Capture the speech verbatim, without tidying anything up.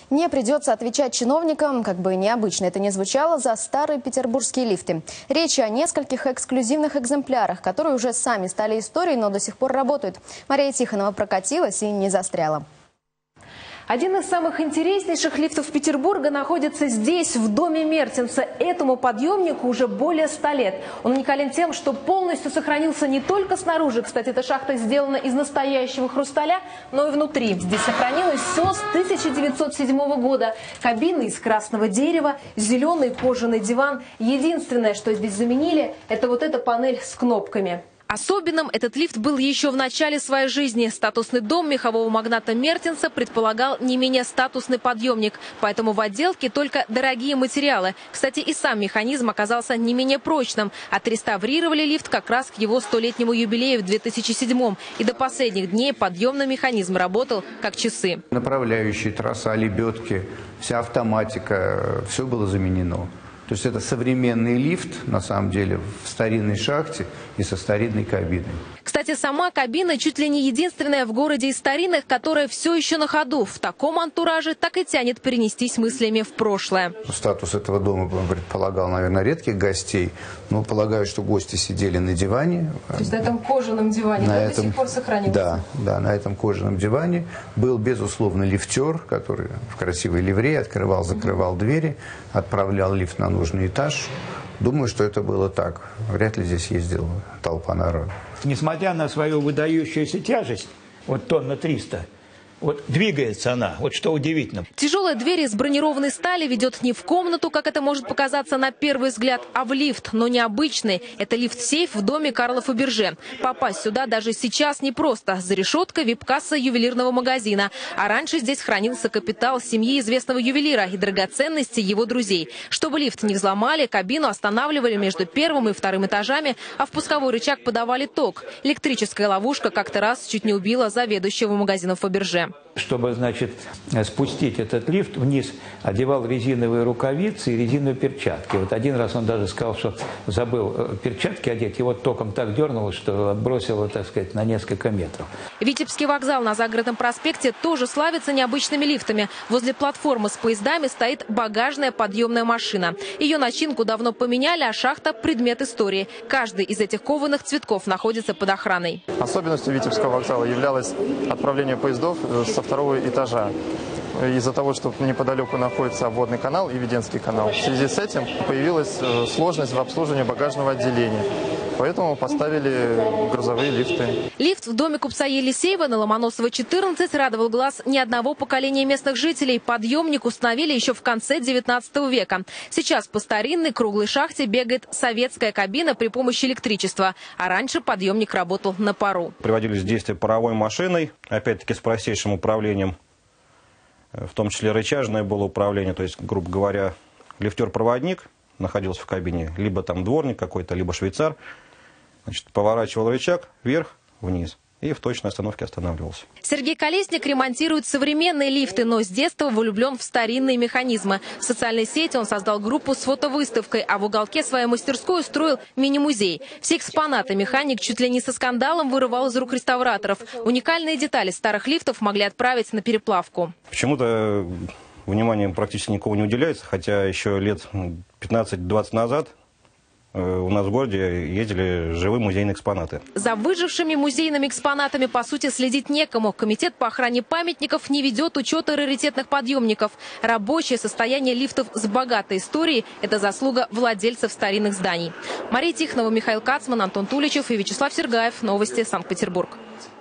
Не придется отвечать чиновникам, как бы необычно это ни звучало, за старые петербургские лифты. Речь о нескольких эксклюзивных экземплярах, которые уже сами стали историей, но до сих пор работают. Мария Тихонова прокатилась и не застряла. Один из самых интереснейших лифтов Петербурга находится здесь, в доме Мертенса. Этому подъемнику уже более ста лет. Он уникален тем, что полностью сохранился не только снаружи. Кстати, эта шахта сделана из настоящего хрусталя, но и внутри. Здесь сохранилось все с тысяча девятьсот седьмого года. Кабина из красного дерева, зеленый кожаный диван. Единственное, что здесь заменили, это вот эта панель с кнопками. Особенным этот лифт был еще в начале своей жизни. Статусный дом мехового магната Мертенса предполагал не менее статусный подъемник. Поэтому в отделке только дорогие материалы. Кстати, и сам механизм оказался не менее прочным. Отреставрировали лифт как раз к его столетнему юбилею в две тысячи седьмом. И до последних дней подъемный механизм работал как часы. Направляющие, трасса, лебедки, вся автоматика, все было заменено. То есть это современный лифт, на самом деле, в старинной шахте и со старинной кабиной. Кстати, сама кабина чуть ли не единственная в городе из старинных, которая все еще на ходу. В таком антураже так и тянет перенестись мыслями в прошлое. Статус этого дома предполагал, наверное, редких гостей. Но полагаю, что гости сидели на диване. То есть на этом кожаном диване на да, этом, до сих пор сохранился? Да, да, на этом кожаном диване был, безусловно, лифтер, который в красивой ливрее открывал, закрывал угу. двери, отправлял лифт на нужный этаж. Думаю, что это было так. Вряд ли здесь ездила толпа народа. Несмотря на свою выдающуюся тяжесть, вот тонна триста, вот двигается она, вот что удивительно. Тяжелая дверь из бронированной стали ведет не в комнату, как это может показаться на первый взгляд, а в лифт, но необычный. Это лифт-сейф в доме Карла Фаберже. Попасть сюда даже сейчас непросто. За решеткой вип-касса ювелирного магазина. А раньше здесь хранился капитал семьи известного ювелира и драгоценности его друзей. Чтобы лифт не взломали, кабину останавливали между первым и вторым этажами, а в пусковой рычаг подавали ток. Электрическая ловушка как-то раз чуть не убила заведующего магазина Фаберже. Чтобы, значит, спустить этот лифт вниз, одевал резиновые рукавицы и резиновые перчатки. Вот один раз он даже сказал, что забыл перчатки одеть, и вот током так дернуло, что отбросило, так сказать, на несколько метров. Витебский вокзал на Загородном проспекте тоже славится необычными лифтами. Возле платформы с поездами стоит багажная подъемная машина. Ее начинку давно поменяли, а шахта – предмет истории. Каждый из этих кованых цветков находится под охраной. Особенностью Витебского вокзала являлось отправление поездов со второго этажа. Из-за того, что неподалеку находится обводный канал и Веденский канал. В связи с этим появилась сложность в обслуживании багажного отделения. Поэтому поставили грузовые лифты. Лифт в доме купца Елисеева на Ломоносова, четырнадцать радовал глаз ни одного поколения местных жителей. Подъемник установили еще в конце девятнадцатого века. Сейчас по старинной круглой шахте бегает советская кабина при помощи электричества. А раньше подъемник работал на пару. Приводились в действие паровой машиной, опять-таки с простейшим управлением. В том числе рычажное было управление, то есть, грубо говоря, лифтер-проводник находился в кабине, либо там дворник какой-то, либо швейцар. Значит, поворачивал рычаг вверх, вниз и в точной остановке останавливался. Сергей Колесник ремонтирует современные лифты, но с детства влюблен в старинные механизмы. В социальной сети он создал группу с фотовыставкой, а в уголке своей мастерской устроил мини-музей. Все экспонаты механик чуть ли не со скандалом вырывал из рук реставраторов. Уникальные детали старых лифтов могли отправить на переплавку. Почему-то внимания практически никого не уделяется, хотя еще лет пятнадцать-двадцать назад у нас в городе ездили живые музейные экспонаты. За выжившими музейными экспонатами, по сути, следить некому. Комитет по охране памятников не ведет учета раритетных подъемников. Рабочее состояние лифтов с богатой историей – это заслуга владельцев старинных зданий. Мария Тихонова, Михаил Кацман, Антон Туличев и Вячеслав Сергаев. Новости, Санкт-Петербург.